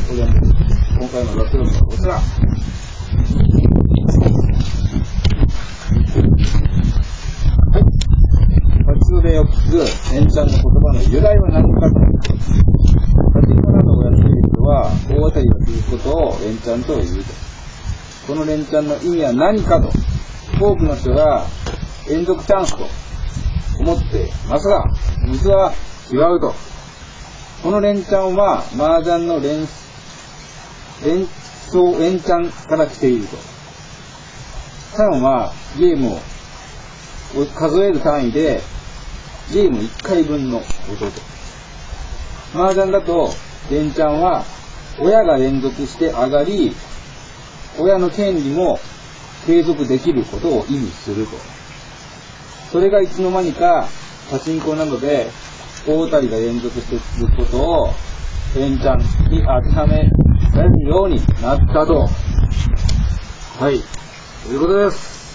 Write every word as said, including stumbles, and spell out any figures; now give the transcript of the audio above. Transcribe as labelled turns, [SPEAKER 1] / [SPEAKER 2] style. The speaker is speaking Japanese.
[SPEAKER 1] これは今回の雑用はこちら。はい。先ほどよく聞くエンチャンの言葉の由来は何か。パチンコなどをやっている人は、大当たりをすることをエンチャンと言うと。この連チャンの意味は何かと、多くの人が連続チャンスと思ってますが、実は違うと。この連チャンは麻雀の連連想連チャンから来ていると。チャンはゲームを数える単位でゲームいっかいぶんの音と。麻雀だと連チャンは親が連続して上がり、親の権利も継続できることを意味すると。それがいつの間にかパチンコなどで大当たりが連続して続くことをエンチャンに当てはめられるようになったと。はい、ということです。